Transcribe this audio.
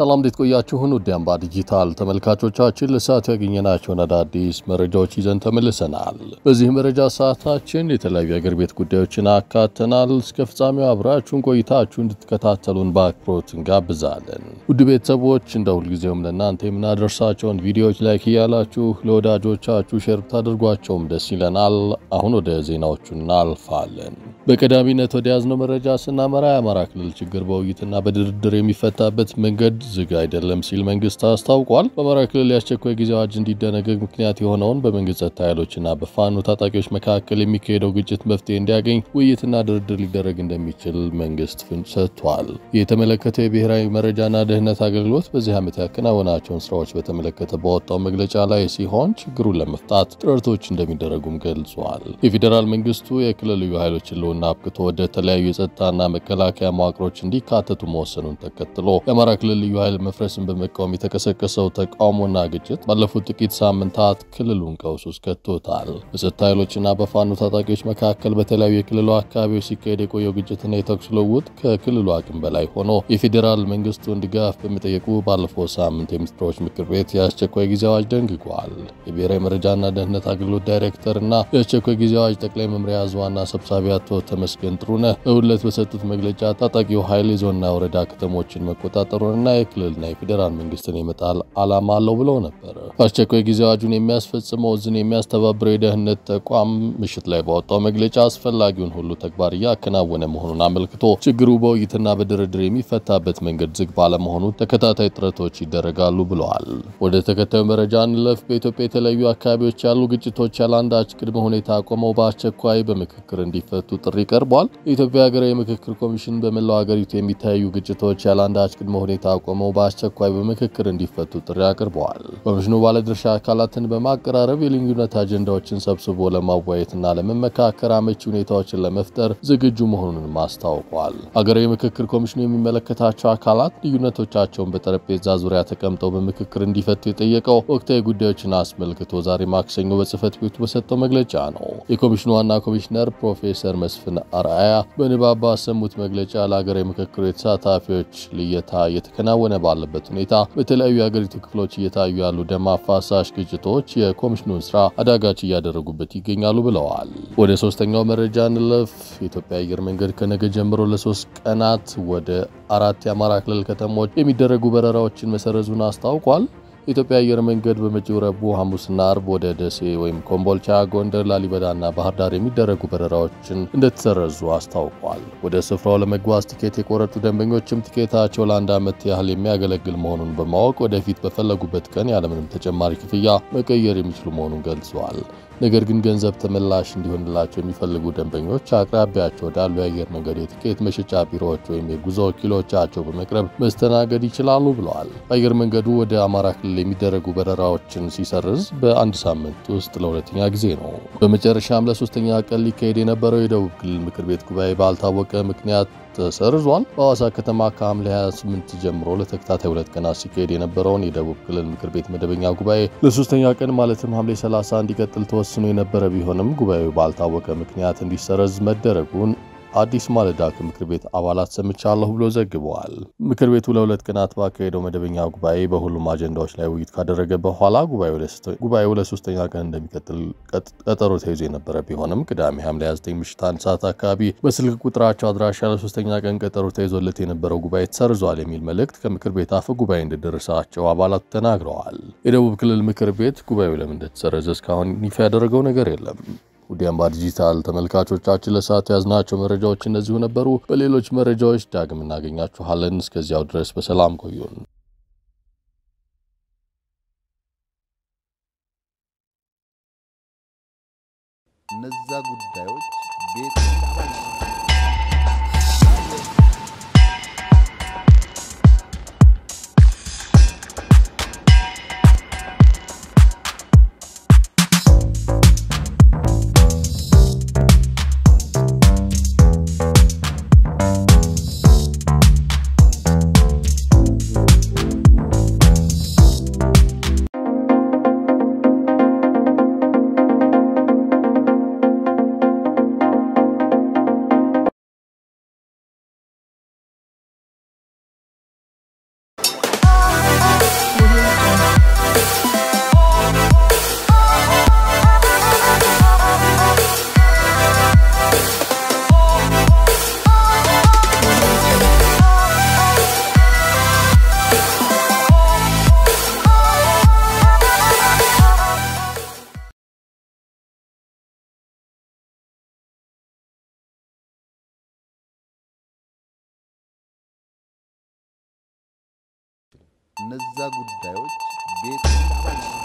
ሰላም እንዴት ቆያችሁን? ውድ አምባ ዲጂታል ተመልካቾቻችን ለሰዓቱ ያገኘናቸውን አዳዲስ መረጃዎች ይዘን ተመልሰናል። በዚህ መረጃ ሰዓታችን የተለያዩ የአገር ቤት ጉዳዮችን አካተናል። እስከ ፍጻሜው አብራችሁን ቆይታችሁ እንድትከታተሉን በአክብሮት እንጋብዛለን። ውድ ቤተሰቦች እንደ ሁልጊዜውም ለእናንተ የምናደርሳቸውን ቪዲዮዎች ላይክ እያላችሁ ለወዳጆቻችሁ ሼር ታደርጓቸውም ደስ ይለናል። አሁን ወደ ዜናዎቹ እናልፋለን። በቀዳሚነት ወደ ያዝነው መረጃ ስናመራ የአማራ ክልል ችግር በውይይትና በድርድር የሚፈታበት መንገድ ዝግ አይደለም ሲል መንግስት አስታውቋል። በአማራ ክልል ያስቸኳይ ጊዜ አዋጅ እንዲደነገግ ምክንያት የሆነውን በመንግስት ጸጥታ ኃይሎችና በፋኖ ታጣቂዎች መካከል የሚካሄደው ግጭት መፍትሄ እንዲያገኝ ውይይትና ድርድር ሊደረግ እንደሚችል መንግስት ፍንጭ ሰጥቷል። የተመለከተው የብሔራዊ መረጃና ደህንነት አገልግሎት በዚህ ዓመት ያከናወናቸውን ስራዎች በተመለከተ በወጣው መግለጫ ላይ ሲሆን ችግሩን ለመፍታት ጥረቶች እንደሚደረጉም ገልጿል። የፌዴራል መንግስቱ የክልል ልዩ ኃይሎችን ለውና አብቅቶ ወደ ተለያዩ የጸጥታና መከላከያ መዋቅሮች እንዲካተቱ መወሰኑን ተከትሎ የአማራ ክልል ልዩ ኃይል መፍረስን በመቃወም የተቀሰቀሰው ተቃውሞና ግጭት ባለፉት ጥቂት ሳምንታት ክልሉን ቀውስ ውስጥ ከቶታል። በጸጥታ ኃይሎችና በፋኖ ታጣቂዎች መካከል በተለያዩ የክልሉ አካባቢዎች ሲካሄድ የቆየው ግጭትና የተኩስ ልውውጥ ከክልሉ አቅም በላይ ሆኖ የፌዴራል መንግስቱን ድጋፍ በመጠየቁ ባለፈው ሳምንት የሚኒስትሮች ምክር ቤት የአስቸኳይ ጊዜ አዋጅ ደንግጓል። የብሔራዊ መረጃና ደህንነት አገልግሎት ዳይሬክተርና የአስቸኳይ ጊዜ አዋጅ ጠቅላይ መምሪያ ዋና ሰብሳቢ አቶ ተመስገን ጥሩነህ በሁለት በሰጡት መግለጫ ታጣቂው ኃይል የዞንና ወረዳ ከተሞችን መቆጣጠሩንና የክልልና የፌዴራል መንግስትን የመጣል ዓላማ አለው ብለው ነበር። አስቸኳይ ጊዜ አዋጁን የሚያስፈጽመው ዝን የሚያስተባብረው የደህንነት ተቋም ምሽት ላይ ባወጣው መግለጫ አስፈላጊውን ሁሉ ተግባር እያከናወነ መሆኑን አመልክቶ ችግሩ በውይይትና በድርድር የሚፈታበት መንገድ ዝግ ባለመሆኑ ተከታታይ ጥረቶች ይደረጋሉ ብለዋል። ወደ ተከታዩ መረጃ እንለፍ። በኢትዮጵያ የተለያዩ አካባቢዎች ያሉ ግጭቶች ያለአንዳች ቅድመ ሁኔታ ቆመው በአስቸኳይ በምክክር እንዲፈቱ ጥሪ ቀርቧል። የኢትዮጵያ ሀገራዊ ምክክር ኮሚሽን በመላው ሀገሪቱ የሚታዩ ግጭቶች ያለአንዳች ቅድመ ሁኔታ ቆመው በአስቸኳይ በምክክር እንዲፈቱ ጥሪ አቅርበዋል። ኮሚሽኑ ባለድርሻ አካላትን በማቀራረብ የልዩነት አጀንዳዎችን ሰብስቦ ለማወያየትና ለመመካከር አመቺ ሁኔታዎችን ለመፍጠር ዝግጁ መሆኑን አስታውቋል። ሀገራዊ ምክክር ኮሚሽኑ የሚመለከታቸው አካላት ልዩነቶቻቸውን በጠረጴዛ ዙሪያ ተቀምጠው በምክክር እንዲፈቱ የጠየቀው ወቅታዊ ጉዳዮችን አስመልክቶ ዛሬ ማክሰኞ በጽህፈት ቤቱ በሰጠው መግለጫ ነው። የኮሚሽኑ ዋና ኮሚሽነር ፕሮፌሰር መስፍን አርአያ በንባብ ባሰሙት መግለጫ ለሀገራዊ ምክክሩ የተሳታፊዎች ልየታ እየተከናወነ ባለበት ሁኔታ በተለያዩ የሀገሪቱ ክፍሎች እየታዩ ያሉ ደም አፋሳሽ ግጭቶች የኮሚሽኑን ስራ አዳጋች እያደረጉበት ይገኛሉ ብለዋል። ወደ ሶስተኛው መረጃ እንለፍ። የኢትዮጵያ አየር መንገድ ከነገ ጀምሮ ለ3 ቀናት ወደ 4 የአማራ ክልል ከተሞች የሚደረጉ በረራዎችን መሰረዙን አስታውቋል። የኢትዮጵያ አየር መንገድ በመጪው ረቡዕ፣ ሐሙስና አርብ ወደ ደሴ ወይም ኮምቦልቻ፣ ጎንደር፣ ላሊበላና ባህር ዳር የሚደረጉ በረራዎችን እንደተሰረዙ አስታውቋል። ወደ ስፍራው ለመጓዝ ቲኬት የቆረጡ ደንበኞችም ቲኬታቸው ለአንድ ዓመት ያህል የሚያገለግል መሆኑን በማወቅ ወደፊት በፈለጉበት ቀን ያለምንም ተጨማሪ ክፍያ መቀየር የሚችሉ መሆኑን ገልጸዋል። ነገር ግን ገንዘብ ተመላሽ እንዲሆንላቸው የሚፈልጉ ደንበኞች አቅራቢያቸው ወዳሉ የአየር መንገድ የቲኬት መሸጫ ቢሮዎች ወይም የጉዞ ወኪሎቻቸው በመቅረብ መስተናገድ ይችላሉ ብለዋል። አየር መንገዱ ወደ አማራ ክልል የሚደረጉ በረራዎችን ሲሰርዝ በአንድ ሳምንት ውስጥ ለሁለተኛ ጊዜ ነው። በመጨረሻም ለሶስተኛ ቀን ሊካሄድ የነበረው የደቡብ ክልል ምክር ቤት ጉባኤ ባልታወቀ ምክንያት ተሰርዟል። በሐዋሳ ከተማ ከሐምሌ 28 ጀምሮ ለተከታታይ 2 ቀናት ሲካሄድ የነበረውን የደቡብ ክልል ምክር ቤት መደበኛ ጉባኤ ለሶስተኛ ቀን ማለትም ሐምሌ 30 እንዲቀጥል ተወስኖ የነበረ ቢሆንም ጉባኤው ባልታወቀ ምክንያት እንዲሰረዝ መደረጉን አዲስ ማለዳ ከምክር ቤት አባላት ሰምቻለሁ ብሎ ዘግቧል። ምክር ቤቱ ለ2 ቀናት ባካሄደው መደበኛ ጉባኤ በሁሉም አጀንዳዎች ላይ ውይይት ካደረገ በኋላ ጉባኤው ለሶስተኛ ቀን እንደሚቀጥል ቀጠሮ ተይዞ የነበረ ቢሆንም ቅዳሜ ሐምሌ 29 ምሽት 1 ሰዓት አካባቢ በስልክ ቁጥራቸው አድራሻ ለሶስተኛ ቀን ቀጠሮ ተይዞለት የነበረው ጉባኤ ተሰርዟል የሚል መልእክት ከምክር ቤት አፈ ጉባኤ እንደደረሳቸው አባላት ተናግረዋል። የደቡብ ክልል ምክር ቤት ጉባኤው ለምን እንደተሰረዘ እስካሁን ይፋ ያደረገው ነገር የለም። ውድ አምባ ዲጂታል ተመልካቾቻችን ለሰዓቱ ያዝናቸው መረጃዎች እነዚሁ ነበሩ። በሌሎች መረጃዎች ዳግም እናገኛችኋለን። እስከዚያው ድረስ በሰላም ቆዩን። እነዛ ጉዳዮች ቤት እነዛ ጉዳዮች ቤት